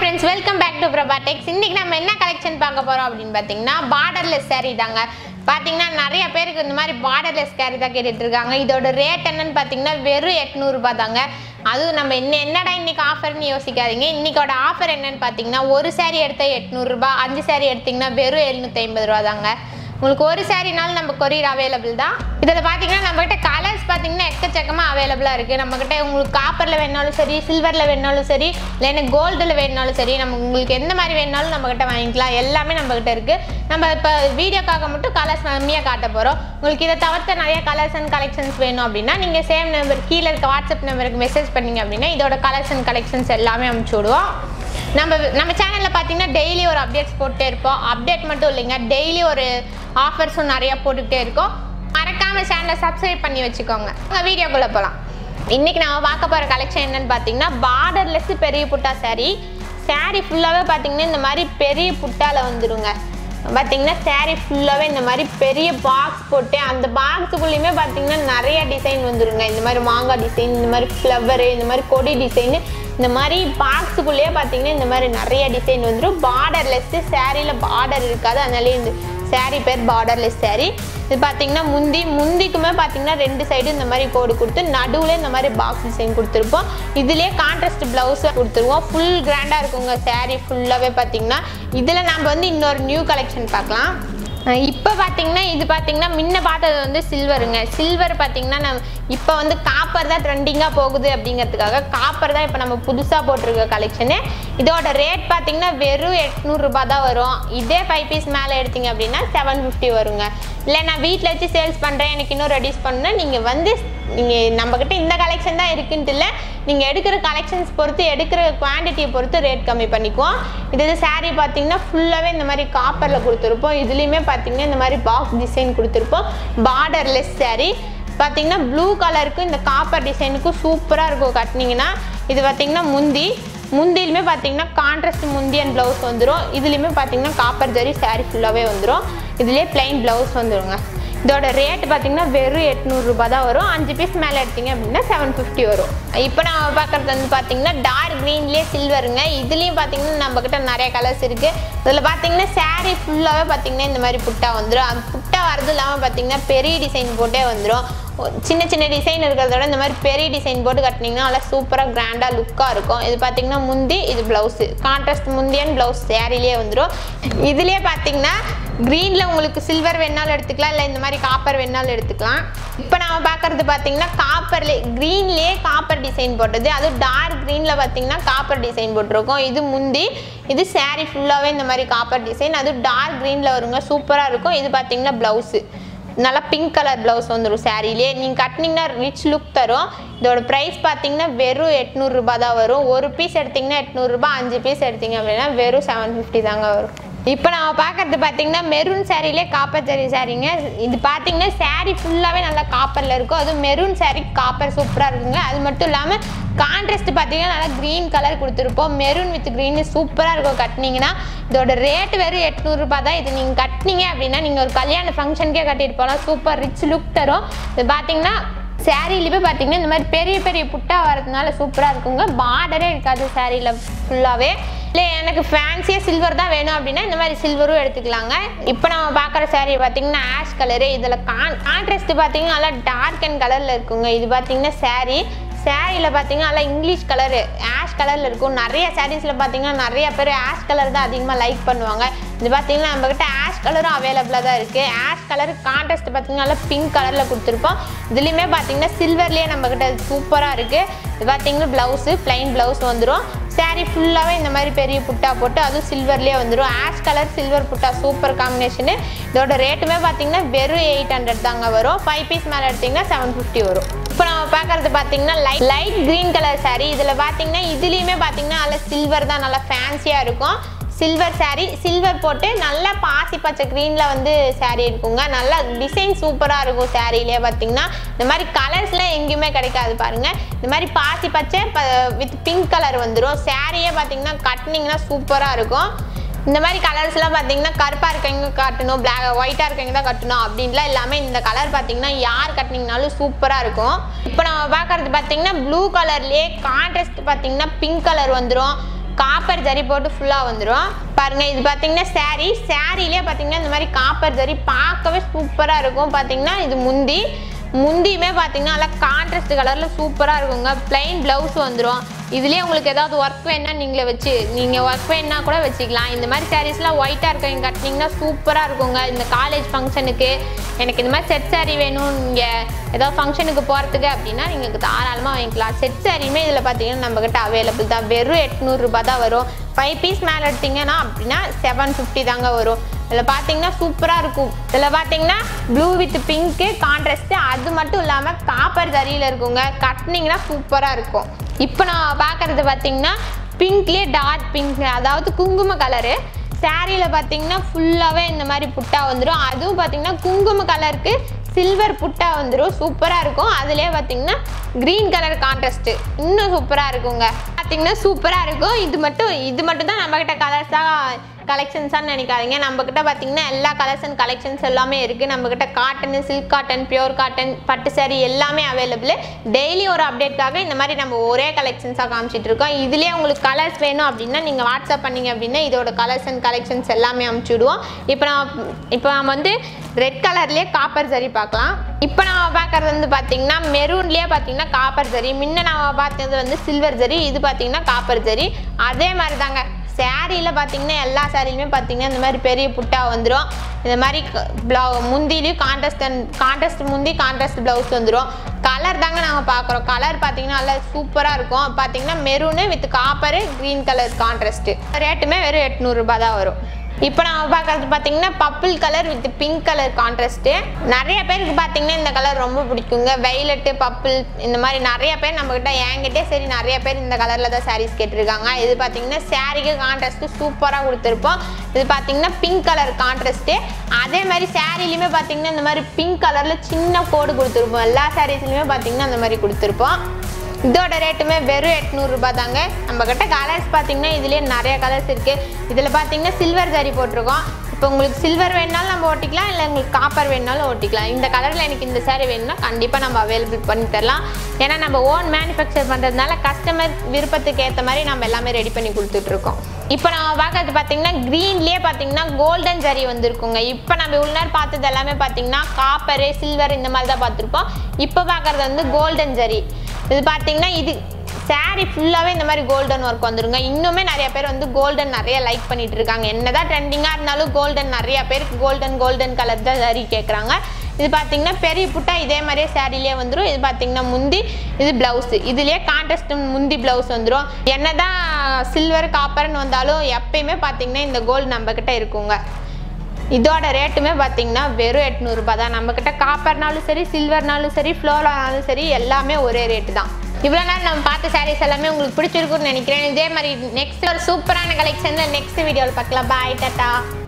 friends, welcome back to Prabhatex. இன்னைக்கு நம்ம என்ன கலெக்ஷன் பார்க்க போறோம் அப்படினு பாத்தீங்கன்னா borderless saree தாங்க. பாத்தீங்கன்னா நிறைய பேருக்கு இந்த மாதிரி borderless saree தான் கேட்டிட்டு இருக்காங்க. இதோட ரேட் என்னன்னு பாத்தீங்கன்னா வெறும் 800 ரூபாய் தாங்க. அது நம்ம என்னடா இன்னைக்கு ஆஃபர்னு யோசிக்காதீங்க. இன்னைக்கோட ஆஃபர் என்னன்னு பாத்தீங்கன்னா ஒரு saree எடுத்தா 800 ரூபாய், 5 saree எடுத்தீங்கன்னா வெறும் 750 ரூபாய் தாங்க. உங்களுக்கு ஒரு சாரினால நம்ம கொரியர் அவைலபிள் தான். இதில் பார்த்தீங்கன்னா நம்மகிட்ட கலர்ஸ் பார்த்தீங்கன்னா எக்கச்சக்கமாக அவைலபிளாக இருக்குது. நம்மகிட்ட உங்களுக்கு காப்பரில் வேணாலும் சரி, சில்வரில் வேணாலும் சரி, இல்லைன்னா கோல்டில் வேணாலும் சரி, நம்ம உங்களுக்கு எந்த மாதிரி வேணாலும் நம்மகிட்ட வாங்கிக்கலாம். எல்லாமே நம்மகிட்ட இருக்குது. நம்ம இப்போ வீடியோக்காக மட்டும் கலர்ஸ் கம்மியாக காட்ட போகிறோம். உங்களுக்கு இதை தவிர்த்து நிறைய கலர்ஸ் அண்ட் கலெக்ஷன்ஸ் வேணும் அப்படின்னா நீங்கள் சேம் நம்பர் கீழே இருக்க வாட்ஸ்அப் நம்பருக்கு மெசேஜ் பண்ணிங்க அப்படின்னா இதோட கலர்ஸ் அண்ட் கலெக்ஷன்ஸ் எல்லாமே அனுப்பிச்சி விடுவோம். நம்ம சேனலில் பார்த்தீங்கன்னா டெய்லி ஒரு அப்டேட்ஸ் போட்டுட்டே இருப்போம். அப்டேட் மட்டும் இல்லைங்க, டெய்லி ஒரு ஆஃபர்ஸும் நிறையா போட்டுக்கிட்டே இருக்கோம். மறக்காமல் சேனலை சப்ஸ்கிரைப் பண்ணி வச்சுக்கோங்க. வீடியோக்குள்ளே போகலாம். இன்றைக்கி நம்ம பார்க்க போகிற கலெக்ஷன் என்னென்னு பார்த்தீங்கன்னா பார்டர்லெஸ் பெரிய புட்டா சாரீ ஃபுல்லாகவே பார்த்தீங்கன்னா இந்த மாதிரி பெரிய புட்டாவில் வந்துடுங்க. பார்த்தீங்கன்னா சாரீ ஃபுல்லாகவே இந்த மாதிரி பெரிய பாக்ஸ் போட்டு அந்த பாக்ஸுக்குள்ளேயுமே பார்த்தீங்கன்னா நிறைய டிசைன் வந்துடுங்க. இந்த மாதிரி மாங்காய் டிசைன், இந்த மாதிரி ஃப்ளவரு, இந்த மாதிரி கொடி டிசைனு, இந்த மாதிரி பாக்ஸுக்குள்ளேயே பார்த்தீங்கன்னா இந்த மாதிரி நிறைய டிசைன் வந்துடும். பார்டர்லெஸ்ஸு, சாரியில் பார்டர் இருக்காது, அதனாலே இந்த சாரீ பேர் பார்டர்லெஸ் சாரீ. இது பார்த்தீங்கன்னா முந்திக்குமே பார்த்தீங்கன்னா ரெண்டு சைடு இந்த மாதிரி கோடு கொடுத்து நடுவில் இந்த மாதிரி பாக்ஸ் டிசைன் கொடுத்துருப்போம். இதுலேயே கான்ட்ராஸ்ட் ப்ளவுஸை கொடுத்துருவோம். ஃபுல் கிராண்டாக இருக்குங்க சாரீ ஃபுல்லாகவே பார்த்தீங்கன்னா. இதில் நம்ம வந்து இன்னொரு நியூ கலெக்ஷன் பார்க்கலாம். இப்போ பார்த்தீங்கன்னா இது பார்த்தீங்கன்னா முன்ன பார்த்தது வந்து சில்வருங்க. சில்வர் பார்த்தீங்கன்னா நம்ம இப்போ வந்து காப்பர் தான் ட்ரெண்டிங்காக போகுது அப்படிங்கிறதுக்காக காப்பர் தான் இப்போ நம்ம புதுசாக போட்டிருக்க கலெக்ஷனு. இதோட ரேட் பார்த்தீங்கன்னா வெறும் 800 ரூபாய் தான் வரும். இதே 5 பீஸ் மேலே எடுத்தீங்க அப்படின்னா 750 வருங்க. இல்லை நான் வீட்டில் வச்சு சேல்ஸ் பண்ணுறேன், எனக்கு இன்னும் ரெடியூஸ் பண்ணால் நீங்கள் வந்து நீங்கள் நம்மக்கிட்ட இந்த கலெக்ஷன் தான் இருக்குன்ட்டு இல்லை, நீங்கள் எடுக்கிற கலெக்ஷன்ஸ் பொறுத்து, எடுக்கிற குவான்டிட்டியை பொறுத்து ரேட் கம்மி பண்ணிக்குவோம். இது சாரீ பார்த்தீங்கன்னா ஃபுல்லாகவே இந்த மாதிரி காப்பரில் கொடுத்துருப்போம். இதுலேயுமே பார்த்தீங்கன்னா இந்த மாதிரி பாக்ஸ் டிசைன் கொடுத்துருப்போம். பார்டர்லெஸ் சாரீ பார்த்தீங்கன்னா ப்ளூ கலருக்கு இந்த காப்பர் டிசைனுக்கும் சூப்பராக இருக்கும் கட்டினீங்கன்னா. இது பார்த்தீங்கன்னா முந்திலுமே பார்த்தீங்கன்னா கான்ட்ராஸ்ட் முந்தி அண்ட் ப்ளவுஸ் வந்துடும். இதுலேயுமே பார்த்தீங்கன்னா காப்பர் ஜரி சாரீ ஃபுல்லாகவே வந்துடும். இதுலேயே பிளைன் ப்ளவுஸ் வந்துடுங்க. இதோட ரேட் பார்த்தீங்கன்னா வெறும் 800 ரூபாய் தான் வரும். 5 பீஸ் மேலே எடுத்தீங்க அப்படின்னா 750 வரும். இப்போ நம்ம பார்க்குறது வந்து பார்த்தீங்கன்னா டார்க் க்ரீன்லேயே சில்வருங்க. இதுலேயும் பார்த்தீங்கன்னா நம்மக்கிட்ட நிறைய கலர்ஸ் இருக்குது. இதில் பார்த்தீங்கன்னா சாரீ ஃபுல்லாகவே பார்த்தீங்கன்னா இந்த மாதிரி புட்டா வந்துடும். அந்த புட்டா வரது இல்லாமல் பார்த்தீங்கன்னா பெரிய டிசைன் போட்டே வந்துடும். சின்ன சின்ன டிசைன் இருக்கிறதோட இந்த மாதிரி பெரிய டிசைன் போட்டு கட்டினீங்கன்னா நல்லா சூப்பராக கிராண்டாக லுக்காக இருக்கும். இது பார்த்தீங்கன்னா முந்தி, இது ப்ளவுஸு, கான்ட்ராஸ்ட் முந்தி அண்ட் ப்ளவுஸ் சாரிலேயே வந்துடும். இதுலேயே பார்த்தீங்கன்னா க்ரீனில் உங்களுக்கு சில்வர் வேணாலும் எடுத்துக்கலாம், இல்லை இந்த மாதிரி காப்பர் வேணாலும் எடுத்துக்கலாம். இப்போ நம்ம பார்க்குறது பார்த்தீங்கன்னா காப்பர்லேயே க்ரீன்லேயே காப்பர் டிசைன் போட்டது. அதுவும் டார்க் க்ரீனில் பார்த்தீங்கன்னா காப்பர் டிசைன் போட்டிருக்கோம். இது முந்தி, இது சாரீ ஃபுல்லாகவே இந்த மாதிரி காப்பர் டிசைன். அதுவும் டார்க் க்ரீனில் வருங்க, சூப்பராக இருக்கும். இது பார்த்தீங்கன்னா ப்ளவுஸு, நல்லா பிங்க் கலர் ப்ளவுஸ் வந்துடும் சாரிலே. நீங்கள் கட்டினீங்கன்னா ரிச் லுக் தரும். இதோட ப்ரைஸ் பார்த்தீங்கன்னா வெறும் 800 ரூபாய் தான் வரும். ஒரு பீஸ் எடுத்திங்கன்னா 800 ரூபாய், 5 பீஸ் எடுத்தீங்க அப்படின்னா வெறும் 750 தாங்க வரும். இப்போ நம்ம பார்க்குறது பார்த்தீங்கன்னா மெரூன் சாரிலே காப்பர் ஜரி சாரீங்க. இது பார்த்தீங்கன்னா சாரீ ஃபுல்லாகவே நல்லா காப்பரில் இருக்கும். அதுவும் மெரூன் சாரீ காப்பர் சூப்பராக இருக்குங்க. அது மட்டும் இல்லாமல் கான்ட்ராஸ்ட் பார்த்தீங்கன்னா நல்லா க்ரீன் கலர் கொடுத்துருப்போம். மெரூன் வித் க்ரீன் சூப்பராக இருக்கும் கட்டினீங்கன்னா. இதோட ரேட் வெறும் 800 ரூபாய் தான். இது நீங்கள் கட்டினீங்க அப்படின்னா நீங்கள் ஒரு கல்யாண ஃபங்க்ஷனுக்கே கட்டிட்டு போகலாம். சூப்பர் ரிச் லுக் தரும். இது பார்த்தீங்கன்னா சாரீலேயே பார்த்தீங்கன்னா இந்த மாதிரி பெரிய பெரிய புட்டா வரதுனால சூப்பராக இருக்குங்க. பார்டரே இருக்காது சாரியில் ஃபுல்லாகவே. இல்லை எனக்கு ஃபேன்சியாக சில்வர் தான் வேணும் அப்படின்னா இந்த மாதிரி சில்வரும் எடுத்துக்கலாங்க. இப்போ நம்ம பார்க்குற சாரீ பார்த்தீங்கன்னா ஆஷ் கலரு. இதில் கான்ட்ராஸ்ட் பார்த்தீங்கன்னா நல்லா டார்க் அண்ட் கலரில் இருக்குங்க. இது பார்த்தீங்கன்னா சாரியில் பார்த்தீங்கன்னா நல்லா இங்கிலீஷ் கலரு ஆஷ் கலரில் இருக்கும். நிறைய சாரீஸில் பார்த்தீங்கன்னா நிறைய பேர் ஆஷ் கலர் தான் அதிகமாக லைக் பண்ணுவாங்க. இது பார்த்தீங்கன்னா நம்மக்கிட்ட ஆஷ் கலரும் அவைலபிளாக தான் இருக்குது. ஆஷ் கலர் கான்ட்ராஸ்ட் பார்த்தீங்கன்னா நல்லா பிங்க் கலரில் கொடுத்துருப்போம். இதுலேயுமே பார்த்தீங்கன்னா சில்வர்லேயே நம்மக்கிட்ட சூப்பராக இருக்குது. இது பார்த்தீங்கன்னா ப்ளவுஸு, பிளைன் ப்ளவுஸ் வந்துடும். சாரீ ஃபுல்லாகவே இந்த மாதிரி பெரிய புட்டா போட்டு அதுவும் சில்வர்லேயே வந்துடும். Ash colour silver butta super combination. இதோட ரேட்டுமே பார்த்தீங்கன்னா வெறும் 800 தாங்க வரும். 5 பீஸ் மேலே எடுத்திங்கன்னா 750 வரும். இப்போ நம்ம பார்க்குறது பார்த்தீங்கன்னா லைட் க்ரீன் கலர் சாரீ. இதில் பார்த்தீங்கன்னா இதுலேயுமே பார்த்தீங்கன்னா நல்லா சில்வர் தான், நல்லா ஃபேன்சியாக இருக்கும். சில்வர் சாரீ, சில்வர் போட்டு நல்லா பாசி பச்சை க்ரீனில் வந்து சாரீ இருக்குங்க. நல்லா டிசைன் சூப்பராக இருக்கும் சாரீலே. பார்த்தீங்கன்னா இந்த மாதிரி கலர்ஸ்லாம் எங்கேயுமே கிடைக்காது பாருங்கள். இந்த மாதிரி பாசி பச்சை வித் பிங்க் கலர் வந்துடும். சாரியே பார்த்தீங்கன்னா கட்டினீங்கன்னா சூப்பராக இருக்கும். இந்த மாதிரி கலர்ஸ்லாம் பார்த்தீங்கன்னா கருப்பாக இருக்கவங்க காட்டணும், ஒயிட்டாக இருக்கவங்க தான் கட்டணும் அப்படின்லாம் எல்லாமே இந்த கலர் பார்த்தீங்கன்னா யார் கட்டினீங்கனாலும் சூப்பராக இருக்கும். இப்போ நம்ம பார்க்குறது பார்த்தீங்கன்னா ப்ளூ கலர்லேயே கான்ட்ராஸ்ட் பார்த்தீங்கன்னா பிங்க் கலர் வந்துடும். காப்பர் ஜரி போட்டு ஃபுல்லாக வந்துடும். பாருங்கள், இது பார்த்தீங்கன்னா சாரீலே பார்த்தீங்கன்னா இந்த மாதிரி காப்பர் ஜரி பார்க்கவே சூப்பராக இருக்கும். பார்த்தீங்கன்னா இது முந்தியுமே பார்த்தீங்கன்னா நல்லா கான்ட்ராஸ்ட் கலரில் சூப்பராக இருக்குங்க. பிளைன் ப்ளவுஸ் வந்துடும். இதுலேயே உங்களுக்கு ஏதாவது ஒர்க் வேணால் நீங்கள் ஒர்க் வேணா கூட வச்சுக்கலாம். இந்த மாதிரி சாரீஸ்லாம் ஒயிட்டாக இருக்கவங்க கட்டினீங்கன்னா சூப்பராக இருக்குங்க. இந்த காலேஜ் ஃபங்க்ஷனுக்கு எனக்கு இந்த மாதிரி செட் சாரீ வேணும், நீங்கள் ஏதாவது ஃபங்க்ஷனுக்கு போகிறதுக்கு அப்படின்னா நீங்கள் தாராளமாக வாங்கிக்கலாம். செட் சாரியுமே இதில் பார்த்தீங்கன்னா நம்மக்கிட்ட அவைலபிள் தான். வெறும் 800 ரூபாய் தான் வரும். 5 பீஸ் மேலே எடுத்தீங்கன்னா அப்படின்னா 750 தாங்க வரும். இதில் பார்த்தீங்கன்னா சூப்பராக இருக்கும். இதில் பார்த்தீங்கன்னா ப்ளூ வித் பிங்க்கு கான்ட்ராஸ்ட்டு, அது மட்டும் இல்லாமல் காப்பர் ஜரியில் இருக்குங்க. கட்டினீங்கன்னா சூப்பராக இருக்கும். இப்போ நான் பார்க்குறது பார்த்தீங்கன்னா பிங்க்லேயே டார்க் பிங்க், அதாவது குங்கும கலரு. சாரியில் பார்த்தீங்கன்னா ஃபுல்லாகவே இந்த மாதிரி புட்டா வந்துடும். அதுவும் பார்த்தீங்கன்னா குங்கும கலருக்கு சில்வர் புட்டா வந்துடும். சூப்பராக இருக்கும். அதுலேயே பார்த்தீங்கன்னா க்ரீன் கலர் கான்ட்ராஸ்ட்டு இன்னும் சூப்பராக இருக்குங்க. பார்த்தீங்கன்னா சூப்பராக இருக்கும். இது மட்டும் தான் நம்மக்கிட்ட கலர்ஸாக கலெக்ஷன்ஸான்னு நினைக்காதீங்க. நம்மக்கிட்ட பார்த்தீங்கன்னா எல்லா கலர்ஸ் அண்ட் கலெக்ஷன்ஸ் எல்லாமே இருக்குது. நம்மக்கிட்ட cotton, silk cotton, pure cotton, பட்டு சாரி எல்லாமே அவைலபிள். டெய்லி ஒரு அப்டேட்காக இந்த மாதிரி நம்ம ஒரே கலெக்ஷன்ஸாக காமிச்சிட்டு இருக்கோம். இதுலேயே உங்களுக்கு கலர்ஸ் வேணும் அப்படின்னா நீங்கள் வாட்ஸ்அப் பண்ணிங்க அப்படின்னா இதோட கலர்ஸ் அண்ட் கலெக்ஷன்ஸ் எல்லாமே அனுப்பிச்சுடுவோம். இப்போ நம்ம வந்து ரெட் கலர்லேயே காப்பர் ஜரி பார்க்கலாம். இப்போ நம்ம பார்க்குறது வந்து பார்த்தீங்கன்னா மெரூன்லேயே பார்த்தீங்கன்னா காப்பர் ஜரி. முன்ன நம்ம பார்த்தது வந்து சில்வர் ஜரி, இது பார்த்தீங்கன்னா காப்பர் ஜரி. அதே மாதிரி தாங்க சாரியில் பார்த்தீங்கன்னா எல்லா சாரிலுமே பார்த்தீங்கன்னா இந்த மாதிரி பெரிய புட்டா வந்துடும். இந்த மாதிரி முந்திலையும் கான்ட்ராஸ்ட் முந்தி கான்ட்ராஸ்ட் ப்ளவுஸ் வந்துடும். கலர் தாங்க நாங்கள் பார்க்குறோம். கலர் பார்த்தீங்கன்னா நல்லா சூப்பராக இருக்கும். பார்த்தீங்கன்னா maroon with copper green colour contrast. ரேட்டுமே வெறும் 800 ரூபாய் தான் வரும். இப்போ நம்ம பார்க்குறது பார்த்தீங்கன்னா purple colour with pink colour contrast. நிறைய பேருக்கு பார்த்தீங்கன்னா இந்த கலர் ரொம்ப பிடிக்குங்க. வைலட்டு, பர்பிள், இந்த மாதிரி நிறைய பேர் நம்மக்கிட்ட என்கிட்டே சரி நிறைய பேர் இந்த கலரில் தான் சாரீஸ் கேட்டிருக்காங்க. இது பார்த்தீங்கன்னா சாரீக்கு கான்ட்ராஸ்ட்டு சூப்பராக கொடுத்துருப்போம். இது பார்த்தீங்கன்னா பிங்க் கலர் கான்ட்ராஸ்ட்டு. அதே மாதிரி சாரீலையுமே பார்த்தீங்கன்னா இந்த மாதிரி பிங்க் கலரில் சின்ன கோடு கொடுத்துருப்போம். எல்லா சாரீஸ்லையுமே பார்த்தீங்கன்னா அந்த மாதிரி கொடுத்துருப்போம். இதோட ரேட்டுமே வெறும் 800 ரூபாய் தாங்க. நம்மக்கிட்ட கலர்ஸ் பார்த்தீங்கன்னா இதுலேயே நிறைய கலர்ஸ் இருக்குது. இதில் பார்த்தீங்கன்னா சில்வர் ஜரி போட்டிருக்கோம். இப்போ உங்களுக்கு சில்வர் வேணுனாலும் நம்ம ஓட்டிக்கலாம், இல்லை உங்களுக்கு காப்பர் வேணுனாலும் ஓட்டிக்கலாம். இந்த கலரில் எனக்கு இந்த சாரீ வேணும்னா கண்டிப்பாக நம்ம அவைலபிள் பண்ணி தரலாம். ஏன்னா நம்ம ஓன் மேனுஃபேக்சர் பண்ணுறதுனால கஸ்டமர் விருப்பத்துக்கு ஏற்ற மாதிரி நம்ம எல்லாமே ரெடி பண்ணி கொடுத்துட்ருக்கோம். இப்போ நம்ம பார்க்கறது பார்த்தீங்கன்னா க்ரீன்லேயே பார்த்தீங்கன்னா கோல்டன் ஜரி வந்துருக்குங்க. இப்போ நம்ம இவ்வளோ நேரம் பார்த்தது எல்லாமே பார்த்தீங்கன்னா காப்பரு, சில்வர் இந்த மாதிரி தான் பார்த்துருப்போம். இப்போ பார்க்குறது வந்து கோல்டன் ஜரி. இது பார்த்தீங்கன்னா இது சாரீ ஃபுல்லாகவே இந்த மாதிரி கோல்டன் ஒர்க் வந்துருங்க. இன்னுமே நிறைய பேர் வந்து கோல்டன் நிறைய லைக் பண்ணிட்டு இருக்காங்க. என்னதான் ட்ரெண்டிங்காக இருந்தாலும் கோல்டன் நிறைய பேருக்கு கோல்டன் கலர் தான் சாரீ கேட்குறாங்க. இது பார்த்தீங்கன்னா பெரிய புட்டா இதே மாதிரியே சாரீலேயே வந்துடும். இது பார்த்தீங்கன்னா முந்தி, இது ப்ளவுஸு. இதுலேயே கான்ட்ராஸ்ட் முந்தி ப்ளவுஸ் வந்துடும். என்னதான் சில்வர் காப்பர்னு வந்தாலும் எப்பயுமே பார்த்தீங்கன்னா இந்த கோல்டு நம்மக்கிட்ட இருக்குங்க. இதோட ரேட்டுமே பார்த்தீங்கன்னா வெறும் 800 ரூபாய் தான். நம்மக்கிட்ட காப்பர்னாலும் சரி, சில்வர்னாலும் சரி, ஃப்ளோரானாலும் சரி எல்லாமே ஒரே ரேட்டு தான். இவ்வளோ நேரம் நம்ம பார்த்த சாரீஸ் எல்லாமே உங்களுக்கு பிடிச்சிருக்குன்னு நினைக்கிறேன். இதே மாதிரி நெக்ஸ்ட் ஒரு சூப்பரான கலெக்ஷனில் நெக்ஸ்ட் வீடியோவில் பார்க்கலாம். Bye, tata.